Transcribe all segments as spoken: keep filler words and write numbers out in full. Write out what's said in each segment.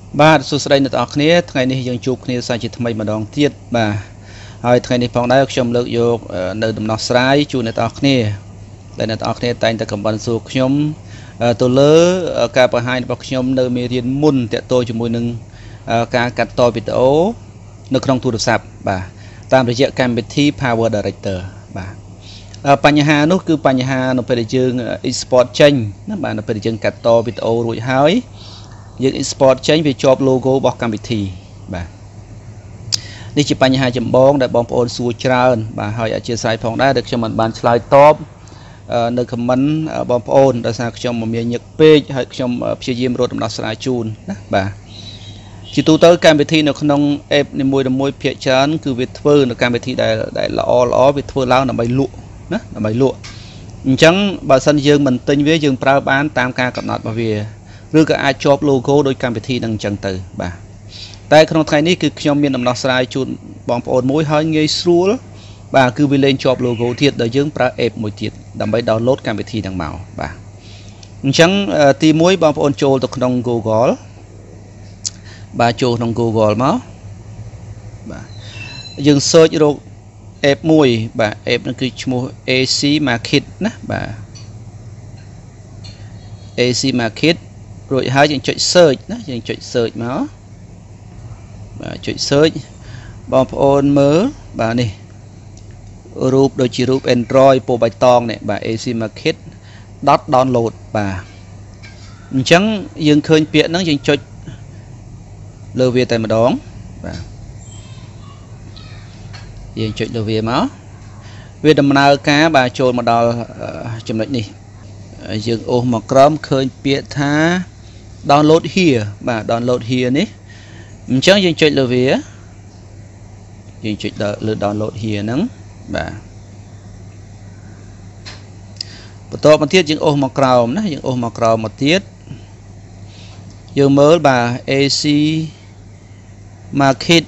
បាទសួស្តីអ្នកទាំងអស់គ្នាថ្ងៃនេះយើងជួបគ្នាសាជាថ្មីម្ដងទៀតបាទហើយថ្ងៃនេះផងដែរខ្ញុំលើកយកនៅដំណោះស្រាយជូនអ្នកទាំងអស់គ្នាដែលអ្នកទាំងអស់គ្នាតែងតែខមមិនសួរខ្ញុំទៅលើការបង្ហាញរបស់ខ្ញុំនៅមេរៀនមុនតាក់ទងជាមួយនឹងការកាត់តវីដេអូនៅក្នុងទូរស័ព្ទបាទតាមរយៈកម្មវិធី PowerDirector បាទបញ្ហានោះគឺបញ្ហានៅពេលដែលយើង export ចេញណាបាទនៅពេលដែលយើងកាត់តវីដេអូរួចហើយយើង export ចេញវាជាប់ logo របស់កម្មវិធីបាទនេះជាបញ្ហាចម្បងដែលបងប្អូនសួរច្រើនបាទហើយអធិស្ឋានផងដែរដែលខ្ញុំមិនបានឆ្លើយតបនៅ comment បងប្អូនដោយសារខ្ញុំមិនមានញឹកពេកហើយខ្ញុំព្យាយាមរកដំណោះស្រាយជូនណាបាទជាទូទៅកម្មវិធីនៅក្នុង app នីមួយៗភាគច្រើនគឺវាធ្វើនៅកម្មវិធីដែលដែលល្អល្អវាធ្វើឡើងដើម្បីលក់ណាដើម្បីលក់អញ្ចឹងបើសិនយើងមិនទិញវាយើងប្រើបានតាមការកំណត់របស់វាឬក៏អាចជាប់ logo ដោយកម្មវិធីនឹងអញ្ចឹងទៅបាទតែក្នុងថ្ងៃនេះគឺខ្ញុំមានដំណោះស្រាយជូនបងប្អូនមួយហើយងាយស្រួលបាទគឺវាលេងជាប់ logo ទៀតដែលយើងប្រើ app មួយទៀតដើម្បី download កម្មវិធីហ្នឹងមកបាទអញ្ចឹងទីមួយបងប្អូនចូលទៅក្នុង Google បាទចូលក្នុង Google មកបាទយើង search រក app មួយបាទ app ហ្នឹងគឺឈ្មោះ เอ ซี Market ណាបាទ เอ ซี Market រួចហើយយើងចុច search ណាយើងចុច search មកបាទចុច search បងប្អូនមើលបាទនេះរូបដូចជារូប Android ពណ៌បៃតងនេះបាទ เอ ซี Market .download បាទអញ្ចឹងយើងឃើញពាក្យហ្នឹងយើងចុចលើវាតែម្ដងបាទយើងចុចលើវាមកវាដំណើរការបាទចូលមកដល់ចំណុចនេះយើងអូសមកក្រោមឃើញពាក្យថា download here បាទ download here នេះអញ្ចឹងយើងចុចលើវាយើងចុចលើ download here ហ្នឹងបាទបន្តមកទៀតយើងអូសមកក្រោមណាយើងអូសមកក្រោមមកទៀតយើងមើលបាទ เอ ซี Market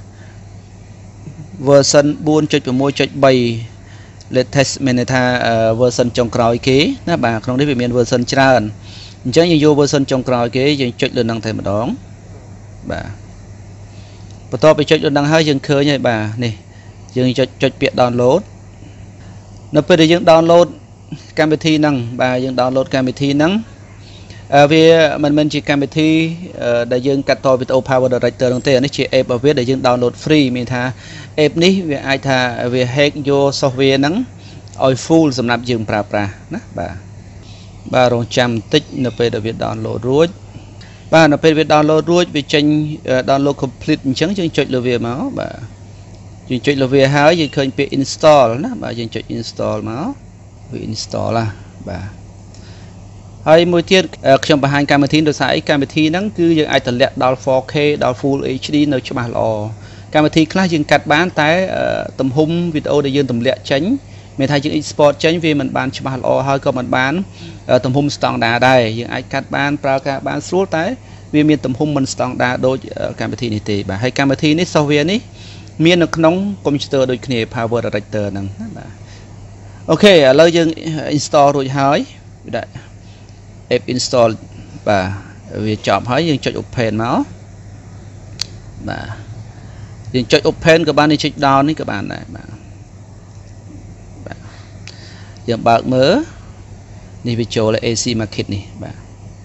version four point six point three latest មានន័យថា version ចុងក្រោយគេណាបាទក្នុងនេះវាមាន version ច្រើនអញ្ចឹងយើងយក version ចុងក្រោយគេយើងចុចលើហ្នឹងតែម្ដងបាទបន្ទាប់ពីចុចលើហ្នឹងហើយយើងឃើញហើយបាទនេះយើងចុចចុចពាក្យ download នៅពេលដែលយើង download កម្មវិធីហ្នឹងបាទយើង download កម្មវិធីហ្នឹងវាមិនមែនជាកម្មវិធីដែលយើងកាត់តវីដេអូ PowerDirector នោះទេនេះជា app របស់វាដែលយើង download free មានថា app នេះវាអាចថាវា hack យក software ហ្នឹងឲ្យ full សម្រាប់យើងប្រើប្រាស់ណាបាទបាទរងចាំបន្តិចនៅពេលដែលវា download រួចបាទនៅពេលវា download រួចវាចេញ download complete អញ្ចឹងយើងចុចលើវាមកបាទយើងចុចលើវាហើយយើងឃើញពាក្យ install ណាបាទយើងចុច install មកវា install ឡាបាទហើយមួយទៀតខ្ញុំបង្ហាញកម្មវិធីដោយសារអីកម្មវិធីហ្នឹងគឺយើងអាចតម្លាក់ដល់ four K ដល់ Full H D នៅច្បាស់ល្អកម្មវិធីខ្លះយើងកាត់បានតែទំហំវីដេអូដែលយើងតម្លាក់ចេញមានថាយើង export ចេញវាមិនបានច្បាស់ល្អហើយក៏មិនបានទំហំស្តង់ដារដែរយើងអាចកាត់បានប្រើការបានស្រួលតែវាមានទំហំមិនស្តង់ដារដូចកម្មវិធីនេះទេបាទហើយកម្មវិធីនេះ software នេះមាននៅក្នុង computer ដូចគ្នា PowerDirector ហ្នឹងណាបាទអូខេឥឡូវយើង install រួចហើយវាដាក់ app install បាទវាចប់ហើយយើងចុច open មកបាទយើងចុច open ក៏បានយើងចុច down នេះក៏បានដែរបាទបាទយើងបើកមើលនេះវាចូល เอ ซี Market នេះបាទ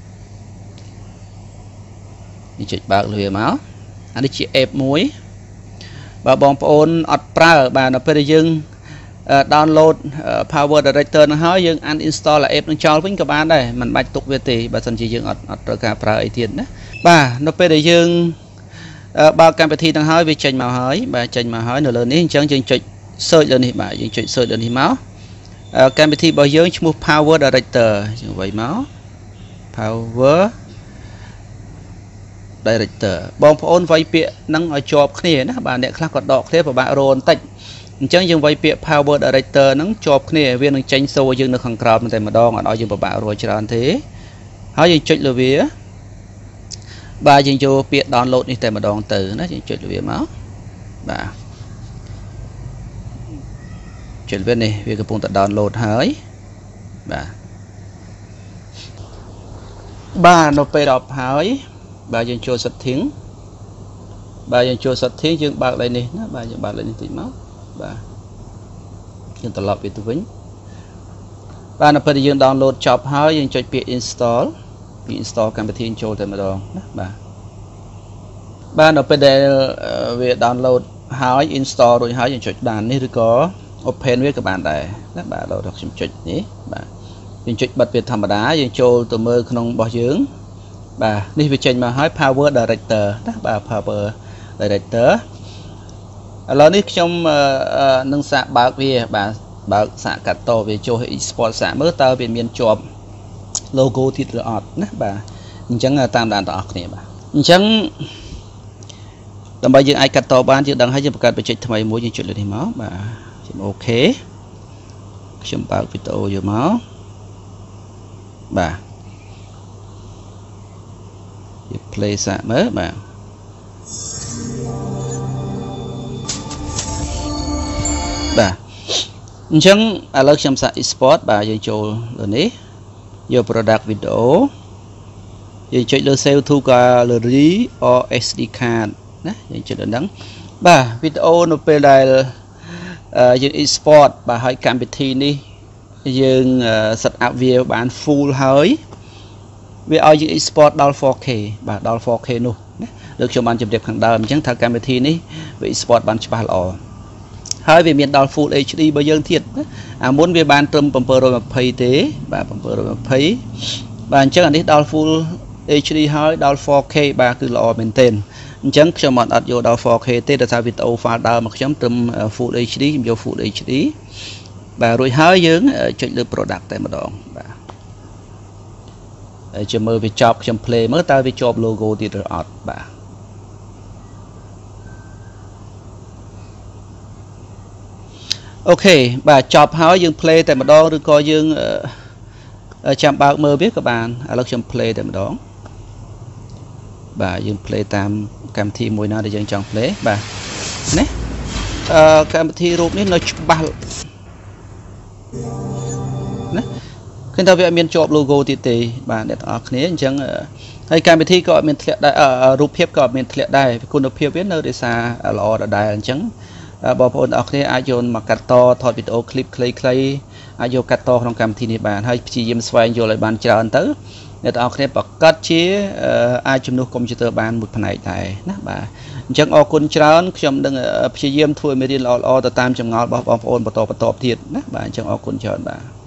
យើងចុចបើកលើវាមកអានេះជា app មួយបើបងប្អូនអត់ប្រើបាទនៅពេលដែលយើងdownload PowerDirector នឹងហើយយើង uninstall app នឹងចោលវិញក៏បានដែរមិនបាច់ទុកវាទេបើសិនជាយើងអត់អត់ត្រូវការប្រើអីទៀតណាបាទនៅពេលដែលយើងបើកកម្មវិធីនឹងហើយវាចេញមកហើយបាទចេញមកហើយនៅលើនេះអញ្ចឹងយើងចុច search លើនេះបាទយើងចុច search លើនេះមកកម្មវិធីរបស់យើងឈ្មោះ PowerDirector យើងវាយមក PowerDirector បងប្អូនវាយពាក្យហ្នឹងឲ្យជាប់គ្នាណាបាទអ្នកខ្លះក៏ដកគ្នាពិបាករកបន្តិចអញ្ចឹងយើងវាយពាក្យ PowerDirector ហ្នឹងជាប់គ្នាវានឹងចេញសូយើងនៅខាងក្រោមតែម្ដងអត់ឲ្យយើងពិបាករកច្រើនទេហើយយើងចុចលើវាបាទយើងយកពាក្យ download នេះតែម្ដងទៅណាយើងចុចលើវាមកបាទចុចវានេះវាកំពុងតែ download ហើយបាទបាទនៅពេលដល់ហើយ bà dân cho setting bà dân cho setting dương bạc lại này nó bà dân bạc lại này tí máu bà dân tập lọc về tụi vĩnh bà nó phải dương download chop hơi dương cho việc install việc install cầm bị thiên cho thêm mà đó bà bà nó phải để việc download hơi install rồi hơi dương cho đàn này có open với các bạn đây các bạn đâu được chụp chụp nhé bà dương chụp bật việc thầm đá dương cho tụi mơ không bỏ dưỡng bà đi về trình mà hỏi PowerDirector đó bà PowerDirector là ní trong nâng xạ bạc về bà bà xạ cắt to về cho export xạ mới tao về miền chộp logo thịt lợn đó bà chẳng là tam đàn tọt này bà chẳng làm bây giờ ai cắt to ban chứ đang hay cho cắt về trình thay mới những chuyện thì máu bà ok chấm bạc video giờ máu bà play xạ mới bà bà chẳng à lớp chăm sóc export bà dây trâu rồi đấy vô product video dây chơi lơ sale thu cả lơ rí o ét đê card đấy dây chơi đắng bà video nó về đây dây export bà hãy cam bị thi đi dừng set up video bán full hơi vì ở những export download four K và download four K luôn được cho bạn chụp đẹp hàng đầm chẳng thà camera thi ní vì export bạn chụp lò hai về miền download full H D bây giờ thiệt à muốn về ban trâm bumper rồi mà pay thế và bumper rồi mà pay bạn chắc là đi download full H D hai download four K ba cứ lò mình tên chẳng cho bạn đặt vô download four K thế là sao video file down mà chấm trâm full H D vô full H D và rồi hai dưỡng chụp được product tại một đoạn cho mơ về chop trong play mới ta về chop logo thì được ọt bà ok bà chop hỏi dương play tại một đó được coi dương chạm bao mơ biết các bạn à lúc trong play tại một đó bà dương play tam cam thi mùi nào để dương trong play bà nè cam thi rụp ní nó chụp bao nè khi ta về miền chọn logo thì thì bạn để ở thế chẳng hay cam thi gọi miền thiệt đại ở rụp hiệp gọi miền thiệt đạiคุณภาพbiết nơi để xa lò ở đại chẳng bảo bọn ở thế ai dồn mà cắt to thọt video clip clay clay ai dồn cắt to trong cam thi này bạn hay chỉ dìm xoay vô lại bạn chờ anh tới để ở thế bật cắt chế ai chụp nút computer bạn một phần này tại nè bà chẳng ở quân trán trong đừng chỉ dìm thôi mới đi lò lò tam trong ngõ bảo bọn ôn bảo to bảo to thiệt nè bạn chẳng ở quân trán bà